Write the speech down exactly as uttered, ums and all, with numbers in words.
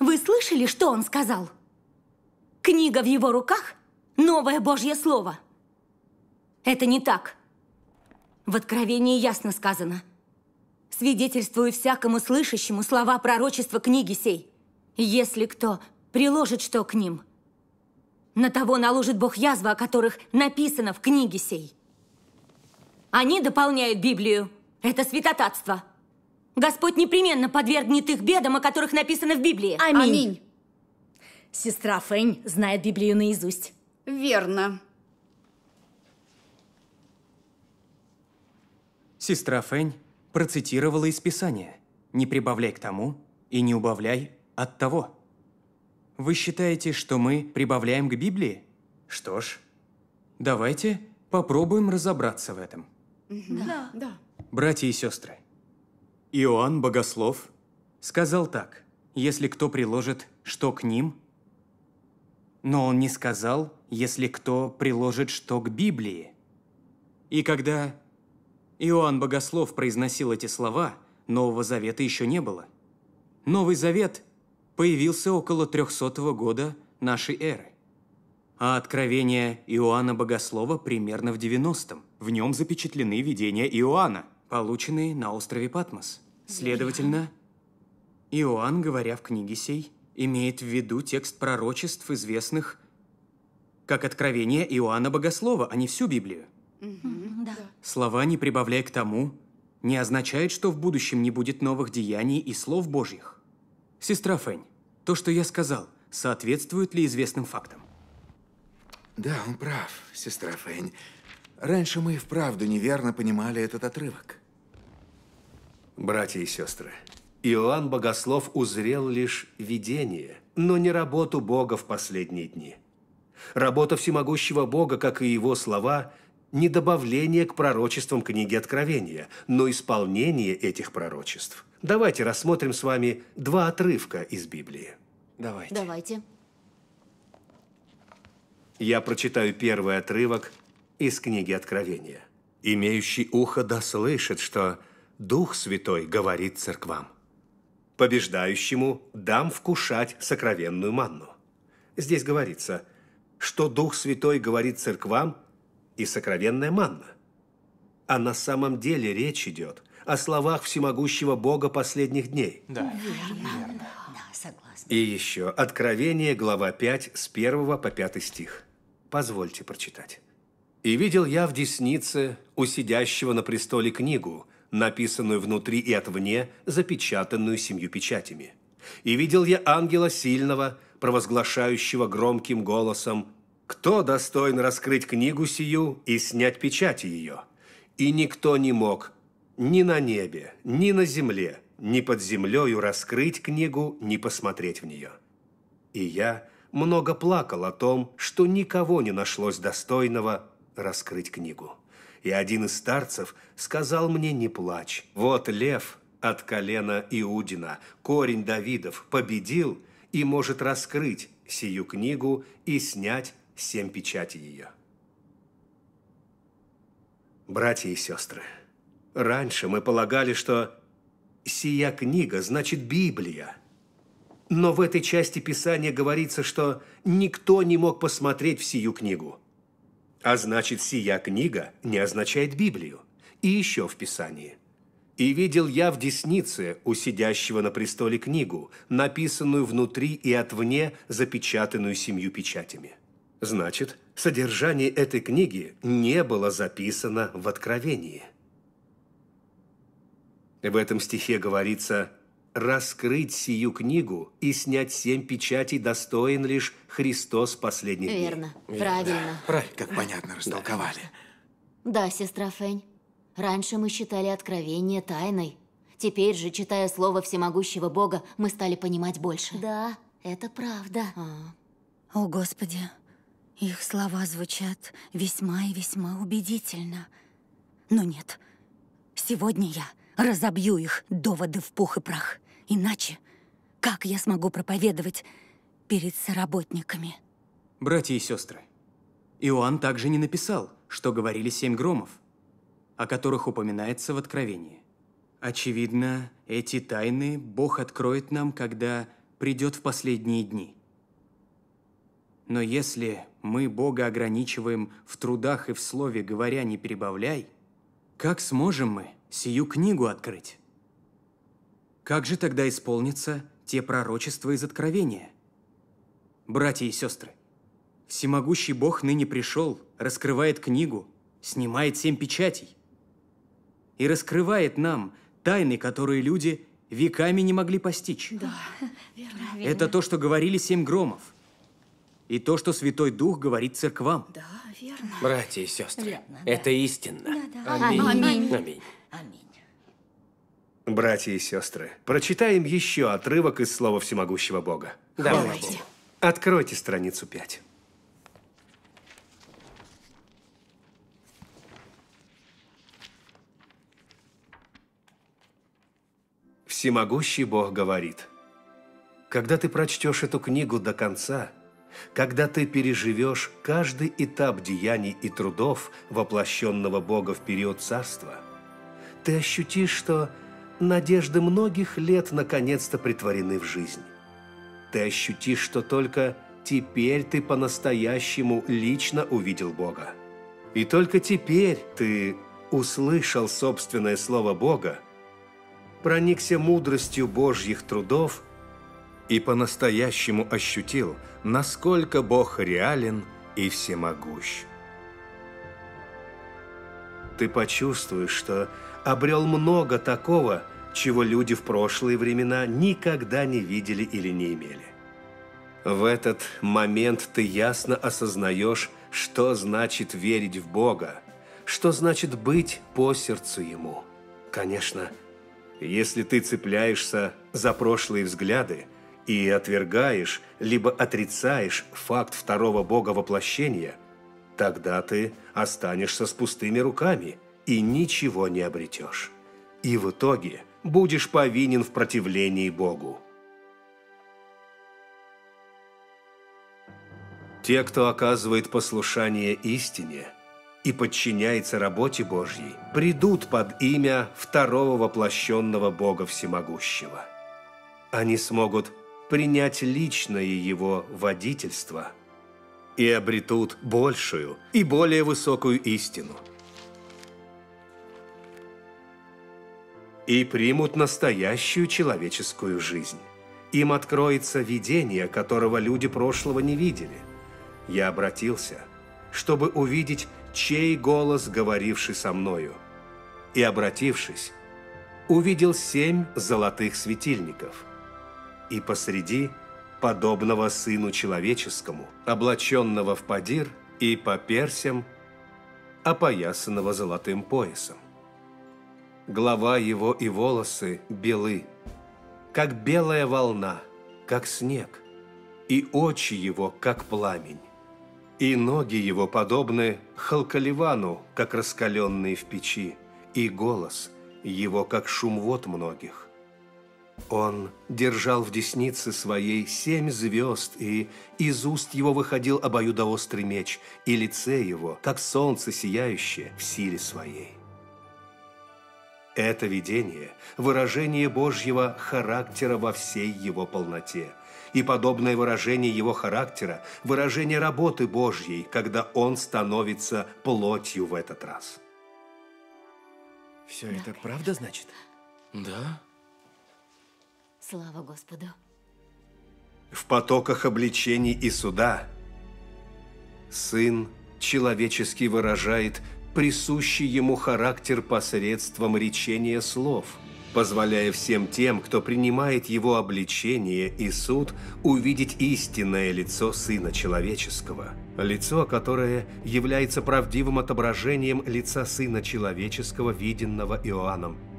Вы слышали, что он сказал? Книга в его руках – новое Божье Слово. Это не так. В Откровении ясно сказано: «Свидетельствую всякому слышащему слова пророчества книги сей. Если кто приложит что к ним, на того наложит Бог язвы, о которых написано в книге сей». Они дополняют Библию. Это святотатство. Господь непременно подвергнет их бедам, о которых написано в Библии. Аминь. Аминь. Сестра Фэнь знает Библию наизусть. Верно. Сестра Фэнь процитировала из Писания: «Не прибавляй к тому и не убавляй от того». Вы считаете, что мы прибавляем к Библии? Что ж, давайте попробуем разобраться в этом. Да. Да. Братья и сестры, Иоанн Богослов сказал так: «Если кто приложит что к ним», но он не сказал: «если кто приложит что к Библии». И когда Иоанн Богослов произносил эти слова, Нового Завета еще не было. Новый Завет появился около трехсотого года нашей эры, а откровение Иоанна Богослова примерно в девяностом. В нем запечатлены видения Иоанна, полученные на острове Патмос. Следовательно, Иоанн, говоря в книге сей, имеет в виду текст пророчеств, известных как откровение Иоанна Богослова, а не всю Библию. Да. Слова «не прибавляй к тому» не означает, что в будущем не будет новых деяний и слов Божьих. Сестра Фэнь, то, что я сказал, соответствует ли известным фактам? Да, он прав, сестра Фэнь. Раньше мы и вправду неверно понимали этот отрывок. Братья и сестры, Иоанн Богослов узрел лишь видение, но не работу Бога в последние дни. Работа всемогущего Бога, как и его слова, не добавление к пророчествам книги Откровения, но исполнение этих пророчеств. Давайте рассмотрим с вами два отрывка из Библии. Давайте. Давайте. Я прочитаю первый отрывок из книги Откровения. «Имеющий ухо да слышит, что Дух Святой говорит церквам. Побеждающему дам вкушать сокровенную манну». Здесь говорится, что Дух Святой говорит церквам и сокровенная манна. А на самом деле речь идет о словах всемогущего Бога последних дней. Да. Верно. Да, согласна. И еще Откровение, глава пять, с первого по пятый стих. Позвольте прочитать. «И видел я в деснице у сидящего на престоле книгу, написанную внутри и отвне, запечатанную семью печатями. И видел я ангела сильного, провозглашающего громким голосом: кто достоин раскрыть книгу сию и снять печати ее? И никто не мог ни на небе, ни на земле, ни под землею раскрыть книгу, ни посмотреть в нее. И я много плакал о том, что никого не нашлось достойного раскрыть книгу. И один из старцев сказал мне: не плачь. Вот лев от колена Иудина, корень Давидов, победил и может раскрыть сию книгу и снять семь печатей ее». Братья и сестры, раньше мы полагали, что сия книга значит Библия. Но в этой части Писания говорится, что никто не мог посмотреть в сию книгу. А значит, сия книга не означает Библию. И еще в Писании. «И видел я в деснице у сидящего на престоле книгу, написанную внутри и отвне, запечатанную семью печатями». Значит, содержание этой книги не было записано в Откровении. В этом стихе говорится: «Раскрыть сию книгу и снять семь печатей достоин лишь Христос последних дней». Верно. Правильно. Правильно, как понятно растолковали. Да, сестра Фэнь. Раньше мы считали Откровение тайной. Теперь же, читая Слово Всемогущего Бога, мы стали понимать больше. Да, это правда. А. О, Господи, их слова звучат весьма и весьма убедительно. Но нет, сегодня я разобью их доводы в пух и прах. Иначе как я смогу проповедовать перед соработниками? Братья и сестры, Иоанн также не написал, что говорили семь громов, о которых упоминается в Откровении. Очевидно, эти тайны Бог откроет нам, когда придет в последние дни. Но если мы Бога ограничиваем в трудах и в слове, говоря «не перебавляй», как сможем мы сию книгу открыть? Как же тогда исполнятся те пророчества из Откровения? Братья и сестры, всемогущий Бог ныне пришел, раскрывает книгу, снимает семь печатей и раскрывает нам тайны, которые люди веками не могли постичь. Да, верно. Это то, что говорили семь громов, и то, что Святой Дух говорит церквам. Да, верно. Братья и сестры, Верно, это истинно. Аминь. Аминь. Аминь. Аминь. Братья и сестры, прочитаем еще отрывок из Слова Всемогущего Бога. Давайте. Откройте страницу пять. Всемогущий Бог говорит: когда ты прочтешь эту книгу до конца, когда ты переживешь каждый этап деяний и трудов воплощенного Бога в период царства, ты ощутишь, что надежды многих лет наконец-то претворены в жизнь. Ты ощутишь, что только теперь ты по-настоящему лично увидел Бога. И только теперь ты услышал собственное слово Бога, проникся мудростью Божьих трудов и по-настоящему ощутил, насколько Бог реален и всемогущ. Ты почувствуешь, что обрел много такого, чего люди в прошлые времена никогда не видели или не имели. В этот момент ты ясно осознаешь, что значит верить в Бога, что значит быть по сердцу Ему. Конечно, если ты цепляешься за прошлые взгляды и отвергаешь, либо отрицаешь факт второго Бога воплощения, тогда ты останешься с пустыми руками и ничего не обретешь. И в итоге будешь повинен в противлении Богу. Те, кто оказывает послушание истине и подчиняется работе Божьей, придут под имя второго воплощенного Бога Всемогущего. Они смогут принять личное Его водительство и обретут большую и более высокую истину. И примут настоящую человеческую жизнь. Им откроется видение, которого люди прошлого не видели. Я обратился, чтобы увидеть, чей голос, говоривший со мною. И, обратившись, увидел семь золотых светильников. И посреди подобного Сыну Человеческому, облаченного в подир и по персям, опоясанного золотым поясом. Голова его и волосы белы, как белая волна, как снег, и очи его, как пламень, и ноги его подобны халкаливану, как раскаленные в печи, и голос его, как шум вод многих. Он держал в деснице своей семь звезд, и из уст его выходил обоюдоострый меч, и лице его, как солнце сияющее в силе своей. Это видение – выражение Божьего характера во всей его полноте. И подобное выражение его характера – выражение работы Божьей, когда он становится плотью в этот раз. Все это правда, значит? Да? Слава Господу. В потоках обличений и суда Сын человеческий выражает присущий ему характер посредством речения слов, позволяя всем тем, кто принимает его обличение и суд, увидеть истинное лицо Сына Человеческого. Лицо, которое является правдивым отображением лица Сына Человеческого, виденного Иоанном.